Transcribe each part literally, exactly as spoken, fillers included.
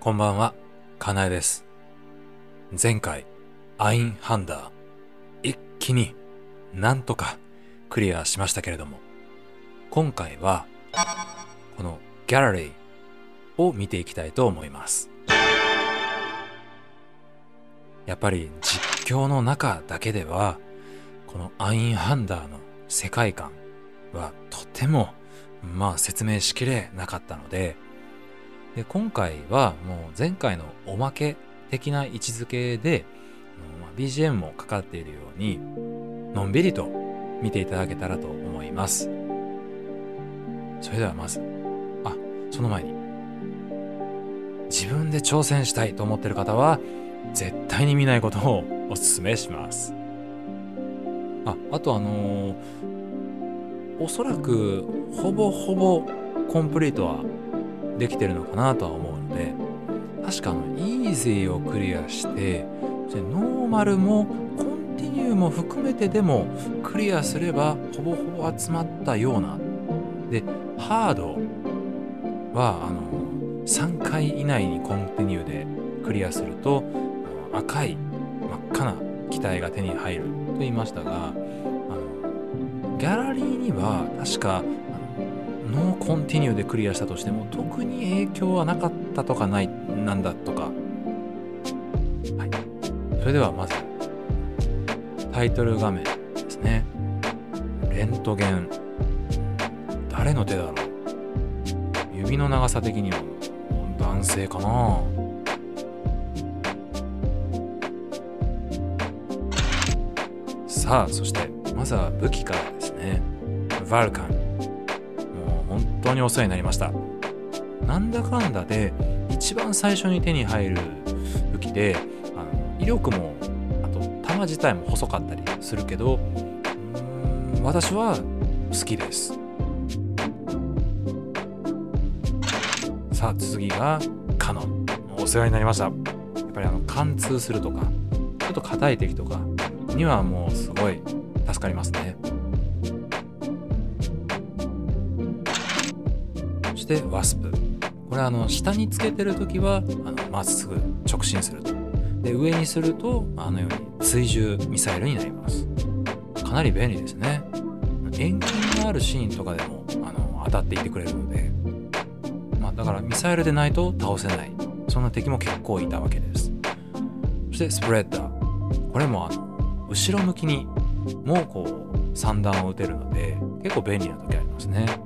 こんばんは、かなえです。前回、アインハンダー、一気になんとかクリアしましたけれども、今回は、このギャラリーを見ていきたいと思います。やっぱり実況の中だけでは、このアインハンダーの世界観はとても、まあ説明しきれなかったので、で今回はもう前回のおまけ的な位置づけで ビージーエム もかかっているようにのんびりと見ていただけたらと思います。それではまずあその前に自分で挑戦したいと思っている方は絶対に見ないことをお勧めします。ああとあのー、おそらくほぼほぼコンプリートはできてるのかなとは思うので、確かあのイージーをクリアしてノーマルもコンティニューも含めてでもクリアすればほぼほぼ集まったようなで、ハードはあのさんかい以内にコンティニューでクリアすると赤い真っ赤な機体が手に入ると言いましたが、あのギャラリーには確かノーコンティニューでクリアしたとしても特に影響はなかったとかないなんだとか、はい、それではまずタイトル画面ですね。レントゲン、誰の手だろう。指の長さ的には男性かな。さあそしてまずは武器からですね。ヴァルカン、本当にお世話になりました。なんだかんだで一番最初に手に入る武器で、あの威力もあと弾自体も細かったりするけど、うーん私は好きです。さあ次がカノン、お世話になりました。やっぱりあの貫通するとかちょっと硬い敵とかにはもうすごい助かりますね。でワスプ、これはあの下につけてるときはあのまっすぐ直進すると、で上にするとあのように追従ミサイルになります。かなり便利ですね。遠近があるシーンとかでもあの当たっていってくれるので、まあ、だからミサイルでないと倒せない、そんな敵も結構いたわけです。そしてスプレッダー、これもあの後ろ向きにもうこう散弾を撃てるので結構便利な時ありますね。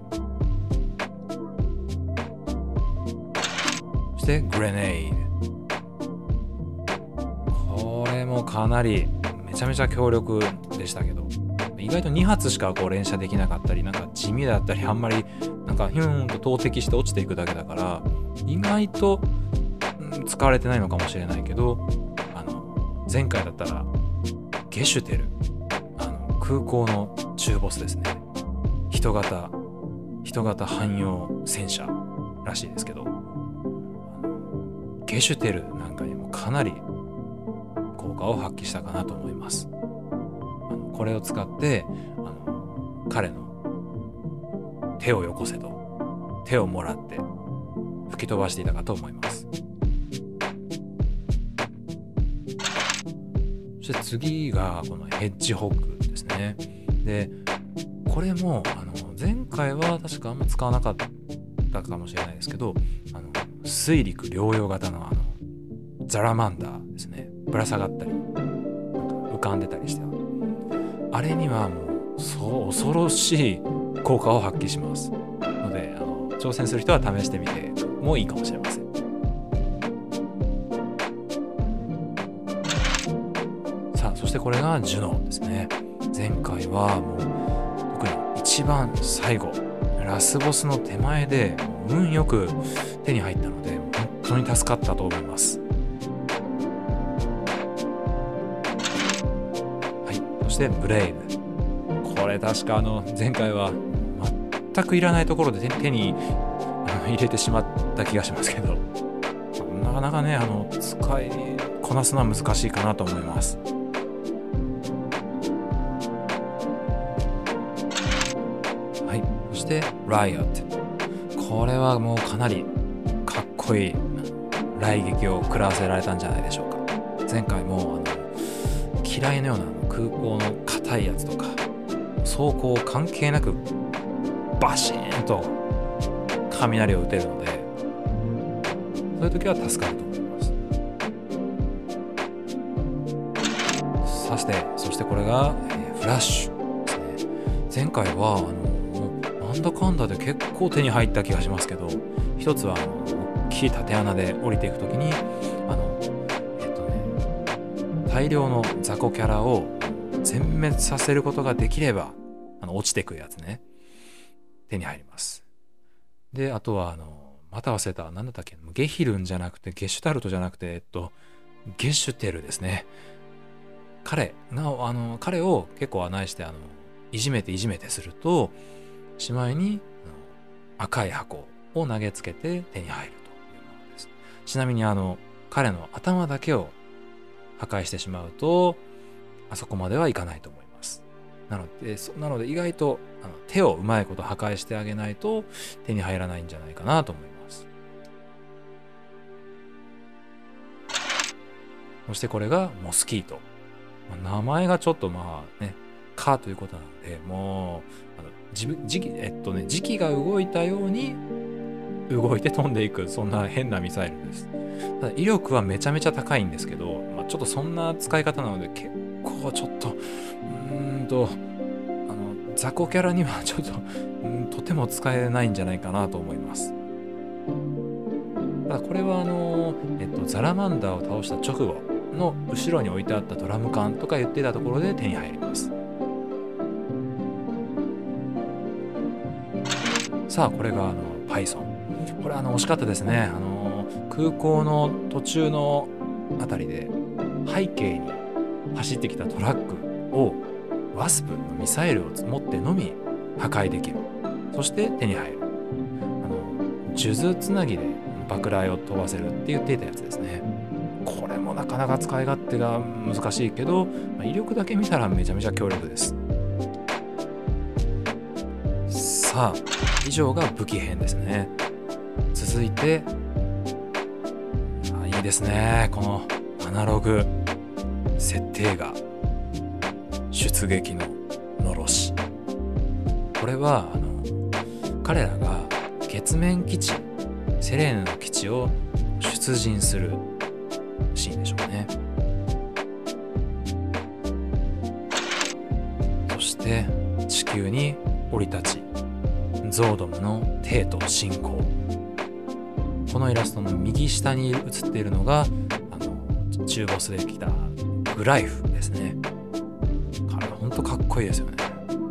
そしてグレネード、これもかなりめちゃめちゃ強力でしたけど、意外とに発しかこう連射できなかったり、なんか地味だったり、あんまりなんかヒューンと投擲して落ちていくだけだから意外と、うん、使われてないのかもしれないけど、あの前回だったらゲシュテル、あの空港の中ボスですね。人型人型汎用戦車らしいですけど、ゲシュテルなんかにもかなり効果を発揮したかなと思います。あのこれを使ってあの彼の手をよこせと手をもらって吹き飛ばしていたかと思います。そして次がこのヘッジホッグですね。でこれもあの前回は確かあんま使わなかったかもしれないですけど、あの水陸両用型のあのザラマンダーですね。ぶら下がったりなんか浮かんでたりして、あれにはもうそう恐ろしい効果を発揮しますので、あの挑戦する人は試してみてもいいかもしれません。さあそしてこれがジュノですね。前回はもう特に一番最後ラスボスの手前で運よく手に入ったので本当に助かったと思います。はい、そしてブレイブ、これ確かあの前回は全くいらないところで 手, 手に入れてしまった気がしますけど、なかなかねあの使いこなすのは難しいかなと思います。はい、そしてライオット、これはもうかなりかっこいい雷撃を食らわせられたんじゃないでしょうか。前回もあの嫌いのような空港の硬いやつとか走行関係なくバシーンと雷を打てるので、そういう時は助かると思います。さしてそしてこれが、えー、フラッシュですね。前回はあのなんだかんだで結構手に入った気がしますけど、一つはあの大きい縦穴で降りていく時にあのえっとね大量の雑魚キャラを全滅させることができれば、あの落ちてくるやつね、手に入ります。であとはあのまた忘れた、何だったっけ、ゲヒルンじゃなくてゲシュタルトじゃなくてえっとゲシュテルですね。彼があの彼を結構案内してあのいじめていじめてすると、しまいにあの赤い箱を投げつけて手に入るというものです。ちなみにあの彼の頭だけを破壊してしまうとあそこまではいかないと思います。なので、そなので意外とあの手をうまいこと破壊してあげないと手に入らないんじゃないかなと思います。そしてこれがモスキート。名前がちょっとまあね、かということなので、もうあの自分時期えっとね時期が動いたように動いて飛んでいく、そんな変なミサイルです。ただ威力はめちゃめちゃ高いんですけど、まあ、ちょっとそんな使い方なので結構ちょっとうーんとあの雑魚キャラにはちょっとうんとても使えないんじゃないかなと思います。ただこれはあの、えっと、ザラマンダーを倒した直後の後ろに置いてあったドラム缶とか言ってたところで手に入ります。さあこれがあのパイソン。これあの惜しかったですね。あの空港の途中のあたりで背景に走ってきたトラックをワスプのミサイルを持ってのみ破壊できる。そして手に入る。あの数珠つなぎで爆雷を飛ばせるって言っていたやつですね。これもなかなか使い勝手が難しいけど、まあ、威力だけ見たらめちゃめちゃ強力です。さあ以上が武器編ですね。続いてあいいですね、このアナログ設定が出撃ののろし。これはあの彼らが月面基地セレーヌの基地を出陣するシーンでしょうね。そして地球に降り立ちゾードムの帝都侵攻。このイラストの右下に写っているのがあの中ボスで来たグライフですね。彼は本当かっこいいですよね。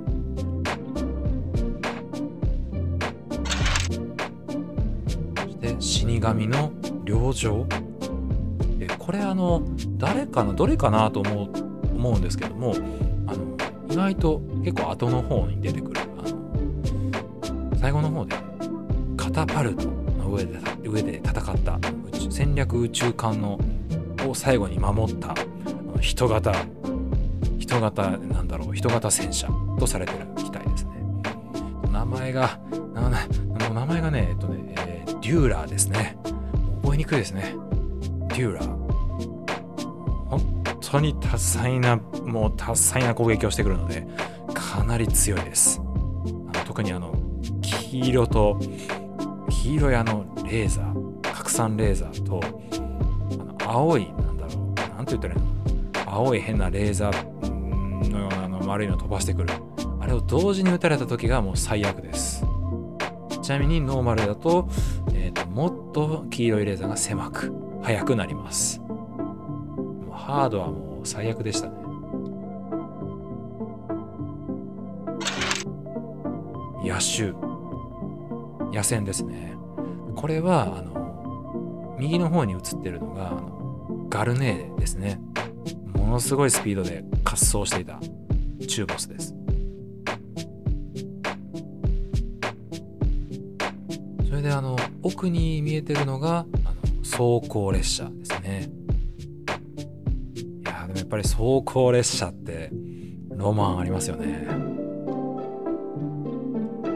そして死神の領城。えこれあの誰かのどれかなと思う思うんですけども、あの意外と結構後の方に出てくる、あの最後の方でカタパルトの上で上で戦った宇宙戦略宇宙艦のを最後に守った人型人型なんだろう人型戦車とされてる機体ですね。名前がなな名前がねえっとね、えー、デューラーですね。覚えにくいですね。デューラー本当に多彩なもう多彩な攻撃をしてくるのでかなり強いです。あの特にあの黄色と黄色いあのレーザー拡散レーザーとあの青いなんだろうなんて言ったらいいの、青い変なレーザーのようなの丸いの飛ばしてくる、あれを同時に撃たれた時がもう最悪です。ちなみにノーマルだと、えーと、もっと黄色いレーザーが狭く速くなります。もうハードはもう最悪でしたね。野手野戦ですね。これはあの右の方に映ってるのがあのガルネーですね。ものすごいスピードで滑走していた中ボスです。それであの奥に見えてるのがあの装甲列車ですね。いやでもやっぱり装甲列車ってロマンありますよね。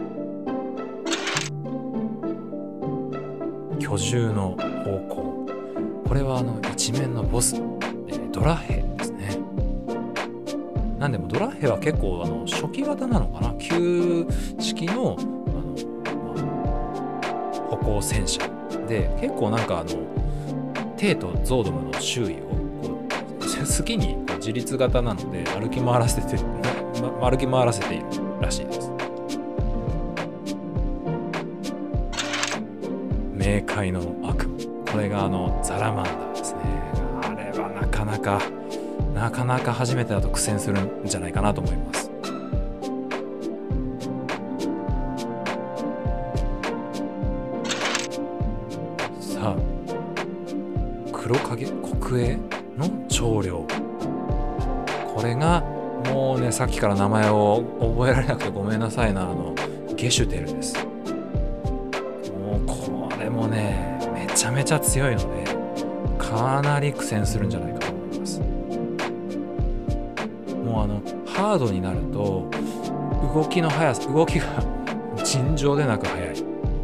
居住の方向、 これはあの一面のボス、えードラヘですね。なんでもドラヘは結構あの初期型なのかな、旧式の、あの、まあ、歩行戦車で、結構なんかあのテイとゾードムの周囲をこう好きにこう自立型なので歩き回らせて、ま、歩き回らせているらしいです。冥界の悪夢、これがあのザラマンダーですね。あれはなかなかなかなか初めてだと苦戦するんじゃないかなと思います。さあ、黒影国営の長領、これがもうね、さっきから名前を覚えられなくてごめんなさいな、あのゲシュテルです。もうこれもねめちゃめちゃ強いので、かなり苦戦するんじゃないかと思います。もうあのハードになると動きの速さ動きが尋常でなく速い。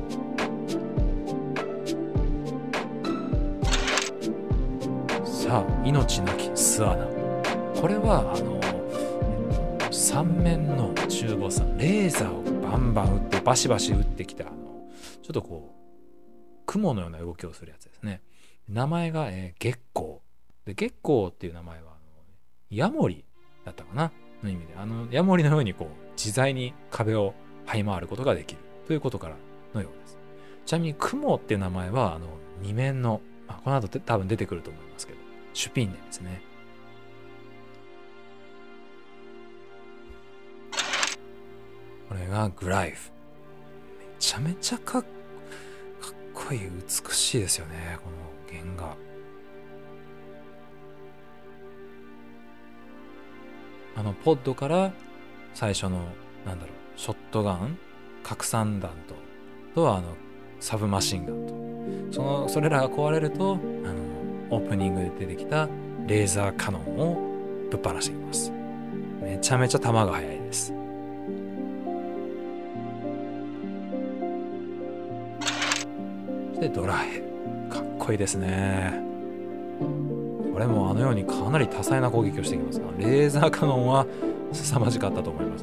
さあ、命なき巣穴、これはあの三面の中ボス、レーザーをバンバン撃ってバシバシ撃ってきた、あのちょっとこう雲のような動きをするやつですね。名前が、えー、月光で、月光っていう名前はあのヤモリだったかなの意味で、あのヤモリのようにこう自在に壁を這い回ることができるということからのようです。ちなみに雲っていう名前はあの二面の、まあ、この後多分出てくると思いますけど、シュピンネですね。これがグライフ、めちゃめちゃかっこいい、美しいですよね、この原画。あのポッドから最初のなんだろう、ショットガン、拡散弾ととはあのサブマシンガンと、そのそれらが壊れると、あのオープニングで出てきたレーザーカノンをぶっ放していきます。めちゃめちゃ弾が速いです。でドラヘ、かっこいいですね。これもあのようにかなり多彩な攻撃をしてきますが、レーザーカノンは凄まじかったと思います。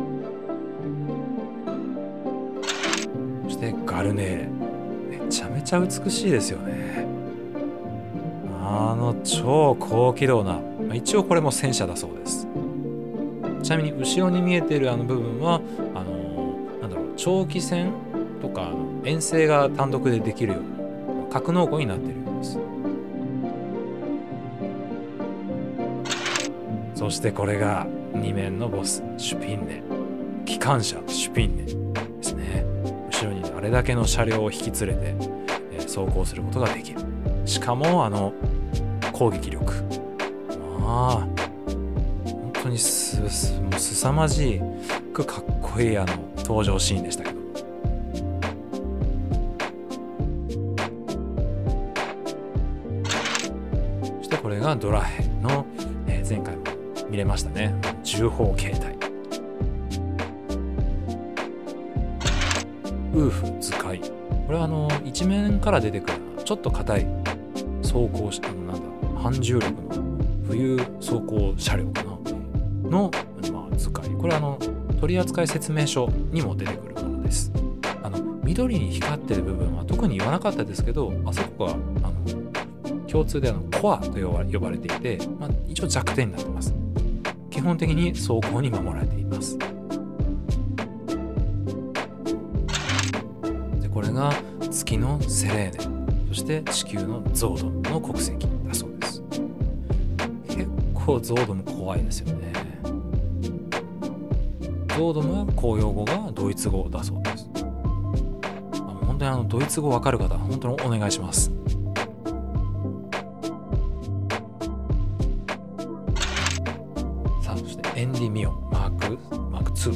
そしてガルネーレ、めちゃめちゃ美しいですよね。あの超高機動な、一応これも戦車だそうです。ちなみに後ろに見えているあの部分はあのなんだろう、長期戦とかあの遠征が単独でできるように格納庫になっているようです。そしてこれがに面のボス、シュピンネ、機関車シュピンネですね。後ろにあれだけの車両を引き連れて、えー、走行することができる。しかもあの攻撃力、まあ本当にすすもう凄まじくかっこいいあの登場シーンでしたけど、そしてこれがドラヘの、えー、前回も見れましたね、銃砲形態。ウーフ使い、これはあの一面から出てくるちょっと硬い走行しあのなんだ反重力の浮遊走行車両かなの、まあ、使い、これはあの取扱説明書にも出てくるものです。あの緑に光ってる部分は特に言わなかったですけど、あそこがあの共通であのコアと呼ば呼ばれていて、まあ、一応弱点になってます。基本的に走行に守られています。でこれが月のセレーネ、そして地球のゾードムの国籍だそうです。結構ゾードム怖いですよね。ゾードムは公用語がドイツ語だそうです。本当にあのドイツ語わかる方、本当にお願いします。さあ、そしてエンディミオンマークマークツー、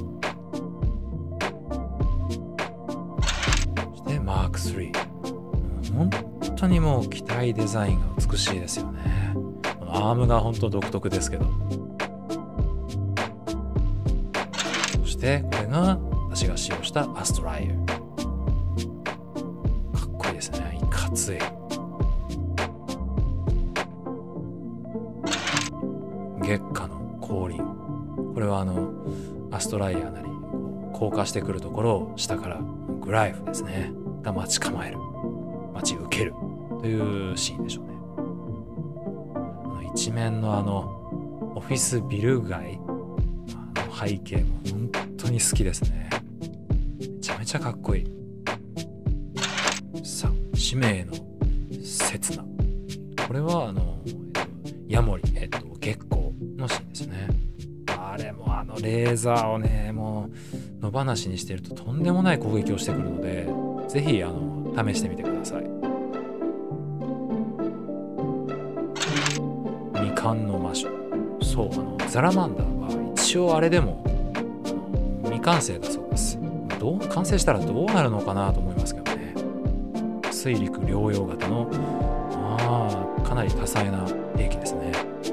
そしてマークスリー。本当にもう機体デザインが美しいですよね。このアームが本当独特ですけど、そしてこれが私が使用したアストライア、かっこいいですね。いかつい。 月下の降臨。これはあのアストライアなり降下してくるところを下からグライフですねが待ち構える、待ち受けるというシーンでしょうね。あの一面のあのオフィスビル街、あの背景も本当に好きですね。めちゃめちゃかっこいい。さあ、使命の刹那。これはあの、えっと、ヤモリ、えっと、月光のシーンですね。あれもあのレーザーをね、もう野放しにしているととんでもない攻撃をしてくるので、ぜひあの試してみてください。未完の魔女。そう、あのザラマンダーは一応あれでも未完成だそうです。どう完成したらどうなるのかなと思いますけどね。水陸両用型のああかなり多彩な兵器ですね。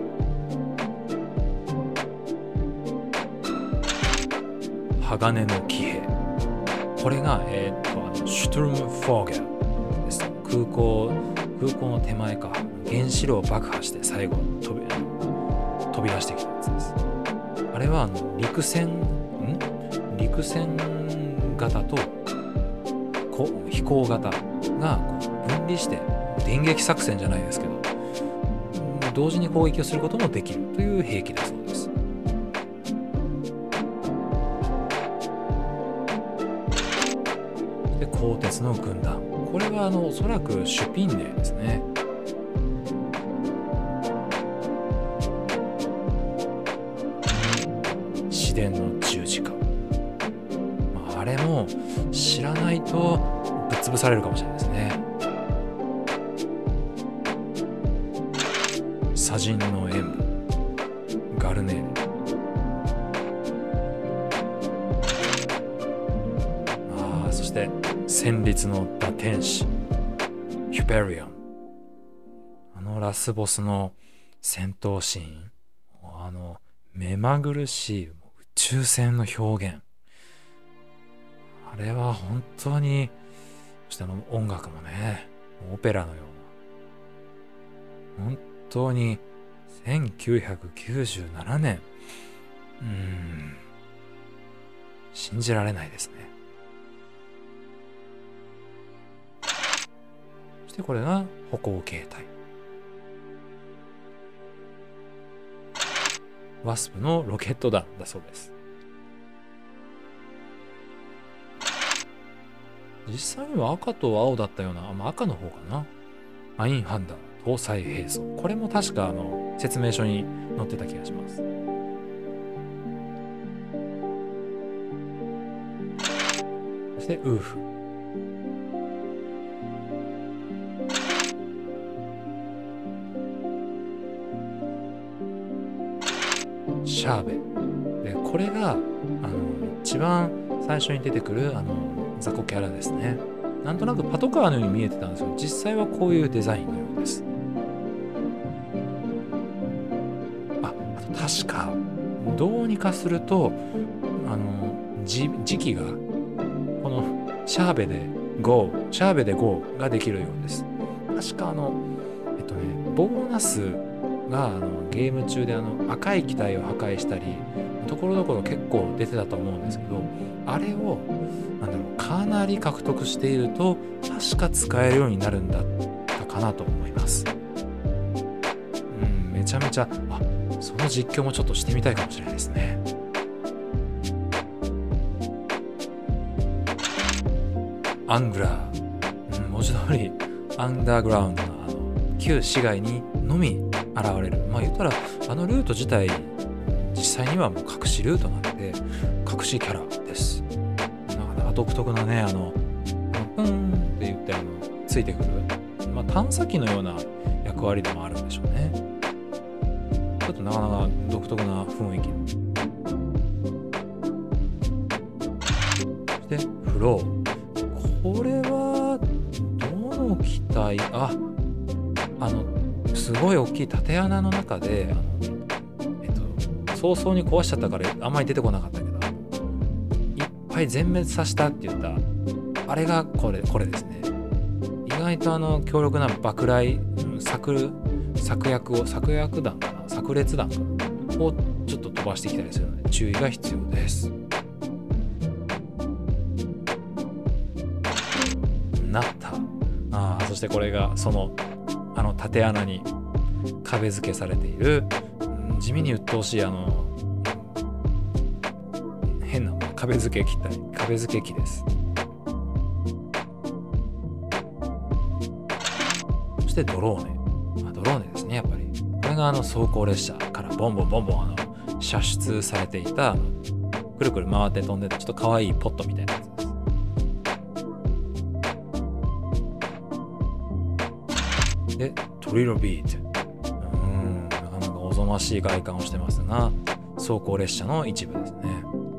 鋼の騎兵。これが、えー、っとあのシュトゥルムフォーゲルです。空港空港の手前か、原子炉を爆破して最後飛び飛び出してきたやつです。あれはあの陸戦ん陸戦型とこ飛行型がこう分離して電撃作戦じゃないですけど、同時に攻撃をすることもできるという兵器だそうです。で、鋼鉄の軍団。これはあのおそらくシュピンネーですね。市電の十字架。まあ、あれも知らないとぶっ潰されるかもしれないですね。砂人の演武ガルネーレ。ああ、そして戦慄の打天使ヒュペリオン。あのラスボスの戦闘シーン、あの目まぐるしい宇宙船の表現、あれは本当に、そしてあの音楽もね、オペラのような、本当にせんきゅうひゃくきゅうじゅうななねん、うーん、信じられないですね。そしてこれが歩行形態。ワスプのロケット弾だそうです。実際には赤と青だったような、まあ、赤の方かな。アインハンダー搭載兵装。これも確かあの説明書に載ってた気がします。そしてウーフ。シャーベ。で、これがあの一番最初に出てくるあの雑魚キャラですね。なんとなくパトカーのように見えてたんですけど、実際はこういうデザインのようです。あ、あと確かどうにかするとあの時期がこのシャーベでゴー、シャーベでゴーができるようです。確かあのえっとねボーナスがあのゲーム中であの赤い機体を破壊したりところどころ結構出てたと思うんですけど、あれをなんだろう、かなり獲得していると確か使えるようになるんだったかなと思います。うん、めちゃめちゃ、あ、その実況もちょっとしてみたいかもしれないですね。アングラー、うん、文字通りアンダーグラウンドのあの旧市街にのみ現れる。まあ言ったらあのルート自体実際にはもう隠しルートなので隠しキャラです。なかなか独特なね、あのプーンって言ってあのついてくる、まあ探査機のような役割でもあるんでしょうね。ちょっとなかなか独特な雰囲気。そしてフロー。これはどの機体、ああのすごい大きい縦穴の中であの、えっと、早々に壊しちゃったからあんまり出てこなかったけど、いっぱい全滅させたって言ったあれがこれこれですね。意外とあの強力な爆雷、策策略を策略弾かな、炸裂弾かなをちょっと飛ばしてきたりするので注意が必要です。なったあそしてこれがそのあの縦穴に壁付けされている、うん、地味に鬱陶しいあの変な壁付け機体壁付け機です。そしてドローネ、まあ、ドローネですね。やっぱりこれがあの走行列車からボンボンボンボンあの射出されていたくるくる回って飛んでたちょっと可愛いポットみたいなやつです。でトリロビート、うーんなかなかおぞましい外観をしてますが走行列車の一部ですね。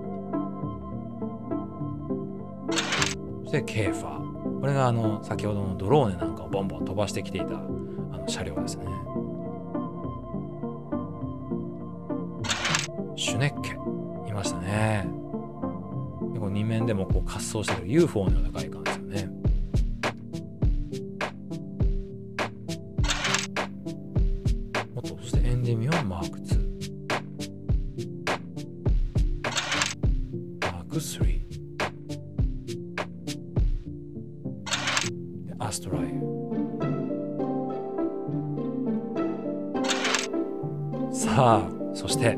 そしてケーファー、これがあの先ほどのドローネなんかをボンボン飛ばしてきていたあの車両ですね。シュネッケいましたね。結構に面でもこう滑走してる ユーフォー のような外観ですよね。もっとそしてエンデミオンマークツー、マークスリー、アストライユ。さあそして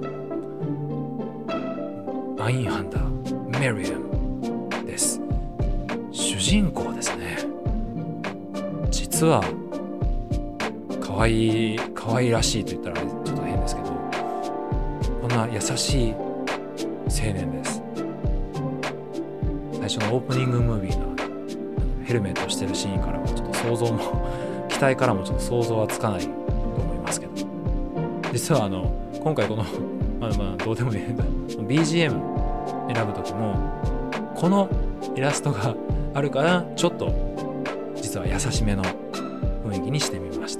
アインハンターメリアムです。主人公ですね。実は可愛い可愛いらしいと言ったらちょっと変ですけど、こんな優しい青年です。最初のオープニングムービーのヘルメットしてるシーンからはちょっと想像も期待からもちょっと想像はつかないと思いますけど、実はあの今回このまあまあどうでもいい ビージーエム 選ぶ時もこのイラストがあるからちょっと実は優しめの雰囲気にしてみました。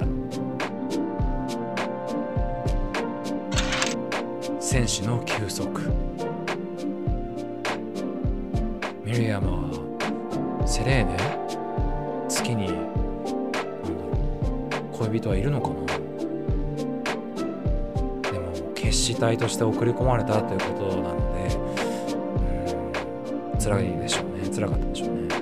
戦士の休息、ミリアムはセレーネ、月に恋人はいるのかな。でも決死隊として送り込まれたということなので、うん、辛いでしょうね。辛かったでしょうね。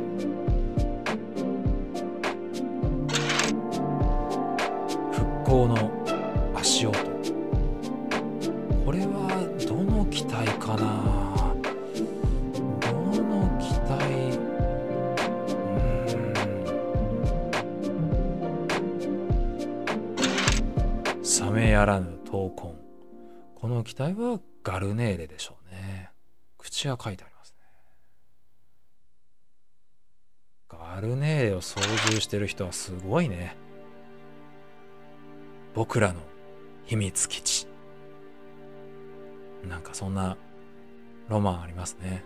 復興の足音、これはどの機体かな。どの機体、うーん、冷めやらぬ闘魂、この機体はガルネーレでしょうね。口は書いてありますね。ガルネーレを操縦してる人はすごいね。僕らの秘密基地、なんかそんなロマンありますね。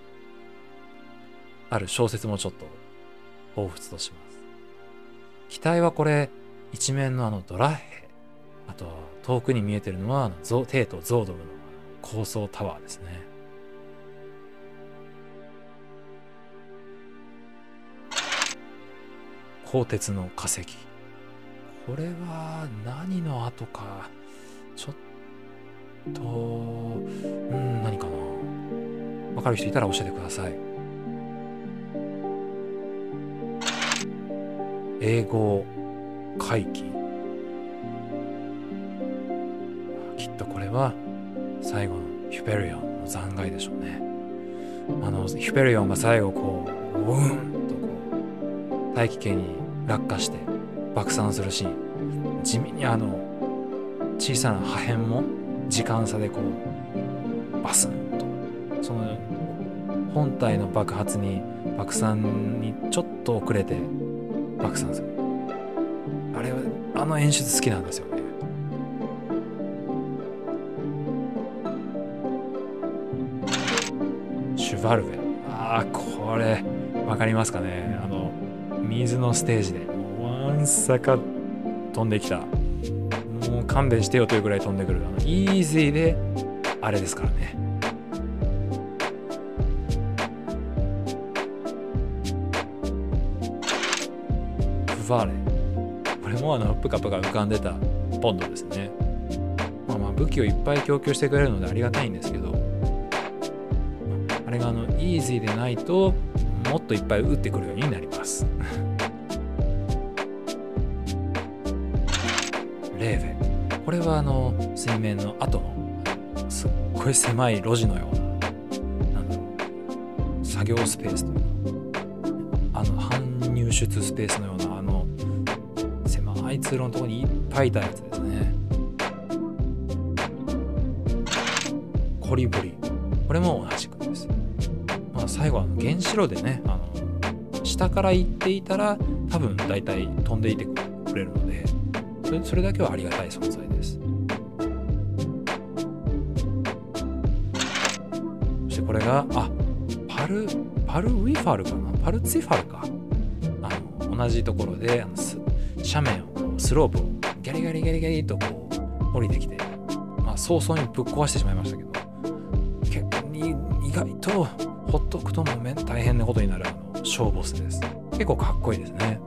ある小説もちょっと彷彿とします。機体はこれ一面のあのドラッヘ、あと遠くに見えてるのはあのゾテート・ゾードムの高層タワーですね。鋼鉄の化石、これは何の跡かちょっと、うん、何かな。わかる人いたら教えてください。英語回帰、きっとこれは最後のヒュペリオンの残骸でしょうね。あのヒュペリオンが最後こうウーンとこう大気圏に落下して爆散するシーン、地味にあの小さな破片も時間差でこうバスンとその本体の爆発に爆散にちょっと遅れて爆散する。あれはあの演出好きなんですよね。シュバルベ、ああこれわかりますかね。あの水のステージでわんさか飛んできた、もう勘弁してよというぐらい飛んでくるあのイージーであれですからね。ファーレ、これもあのプカプカ浮かんでたポンドですね。まあまあ武器をいっぱい供給してくれるのでありがたいんですけど、あれがあのイージーでないともっといっぱい撃ってくるようになりますレーベ、これはあの水面の後のすっごい狭い路地のような、なんだろう、作業スペースというか、あの搬入出スペースのようなあの狭い通路のところにいっぱいいたやつですね。コリブリ、これも同じくです。まあ最後は原子炉でね、あの下から行っていたら多分大体飛んでいてくれるので、それ、それだけはありがたい存在です。そしてこれがあパルパルウィファルかな、パルツィファルか、あの同じところであの斜面をスロープをギャリギャリギャリギャリとこう降りてきて、まあ早々にぶっ壊してしまいましたけど、結構に意外とほっとくともめ大変なことになるあの小ボスです。結構かっこいいですね。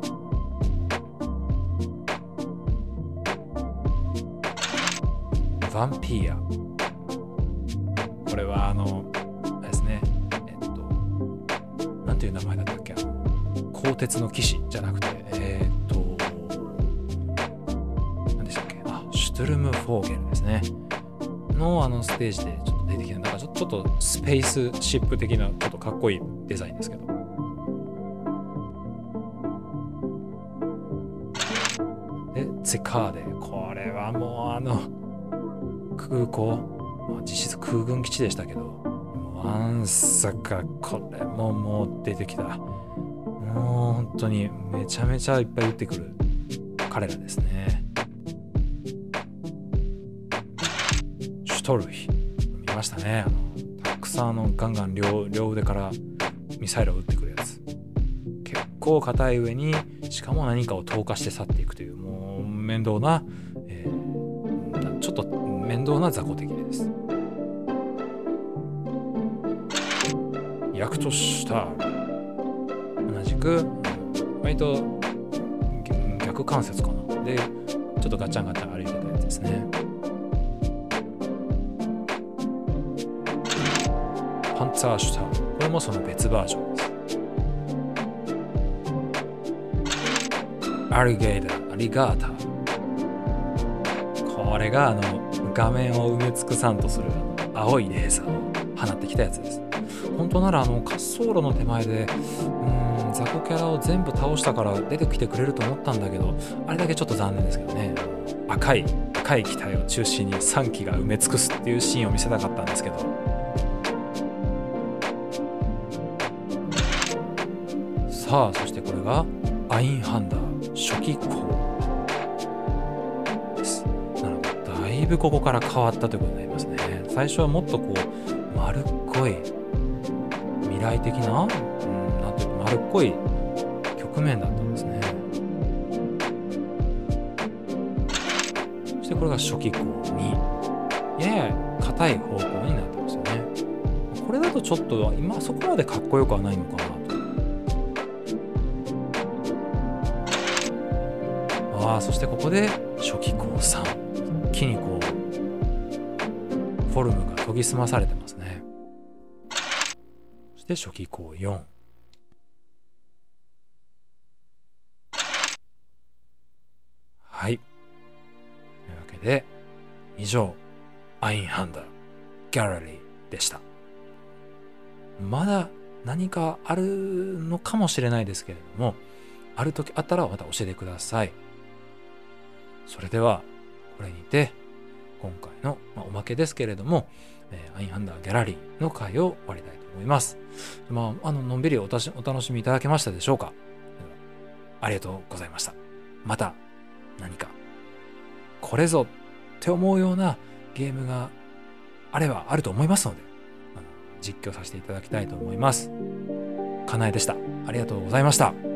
ヴァンピーア、これはあのあれですね、えっとなんていう名前だったっけ、あの鋼鉄の騎士じゃなくて、えー、っと何でしたっけ、あシュトゥルムフォーゲルですねのあのステージでちょっと出てきて、なんかちょちょっとスペースシップ的なちょっとかっこいいデザインですけど、でツィカーデ、これはもうあの空港、まあ、実質空軍基地でしたけど、まさかこれももう出てきた、もう本当にめちゃめちゃいっぱい撃ってくる彼らですね。シュトルヒ見ましたね、あのたくさんのガンガン 両, 両腕からミサイルを撃ってくるやつ、結構硬い上にしかも何かを投下して去っていくという、もう面倒な、えー、ちょっと面倒な雑魚敵です。ヤクトシュタール、同じく割と逆関節かなでちょっとガチャンガチャン歩いてたやつですね。パンツァーシュタール、これもその別バージョンです。アリゲーター、アリガーター、これがあの画面を埋め尽くさんとする青いレーザーを放ってきたやつです。本当ならあの滑走路の手前でうーん雑魚キャラを全部倒したから出てきてくれると思ったんだけど、あれだけちょっと残念ですけどね。赤い赤い機体を中心にさん機が埋め尽くすっていうシーンを見せたかったんですけど、さあそしてこれがアインハンダー初期攻です。なのでだいぶここから変わったということになりますね。最初はもっとこう丸っこい未来的な、うん、なんていうか丸っこい局面だったんですね。そしてこれが初期攻にやや硬い方向になってますよね。これだとちょっと今そこまでかっこよくはないのかなと。ああ、そしてここで初期攻さん、一気にこうフォルムが研ぎ澄まされてますね。そして初期攻よん、はい、というわけで以上アインハンダーギャラリーでした。まだ何かあるのかもしれないですけれども、ある時あったらまた教えてください。それではこれにて今回の、まあ、おまけですけれども、えー、アインハンダーギャラリーの回を終わりたいと思います。まあ、あののんびりおたしお楽しみいただけましたでしょうか。ありがとうございました。また何かこれぞって思うようなゲームがあればあると思いますので、あの実況させていただきたいと思います。かなえでした。ありがとうございました。